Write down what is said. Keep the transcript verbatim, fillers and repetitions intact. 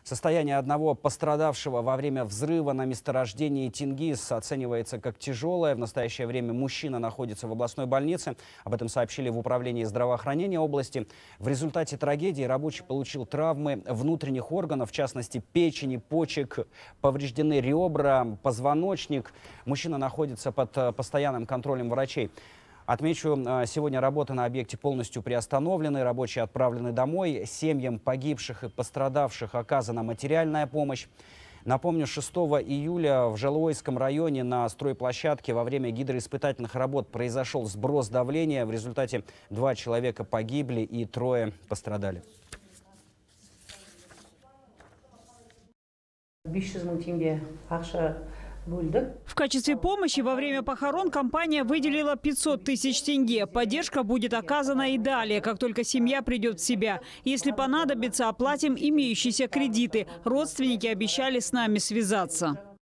Состояние одного пострадавшего во время взрыва на месторождении Тенгиз оценивается как тяжелое. В настоящее время мужчина находится в областной больнице. Об этом сообщили в управлении здравоохранения области. В результате трагедии рабочий получил травмы внутренних органов, в частности печени, почек, повреждены ребра, позвоночник. Мужчина находится под постоянным контролем врачей. Отмечу, сегодня работы на объекте полностью приостановлены, рабочие отправлены домой, семьям погибших и пострадавших оказана материальная помощь. Напомню, шестого июля в Жалуойском районе на стройплощадке во время гидроиспытательных работ произошел сброс давления. В результате два человека погибли и трое пострадали. В качестве помощи во время похорон компания выделила пятьсот тысяч тенге. Поддержка будет оказана и далее, как только семья придет в себя. Если понадобится, оплатим имеющиеся кредиты. Родственники обещали с нами связаться.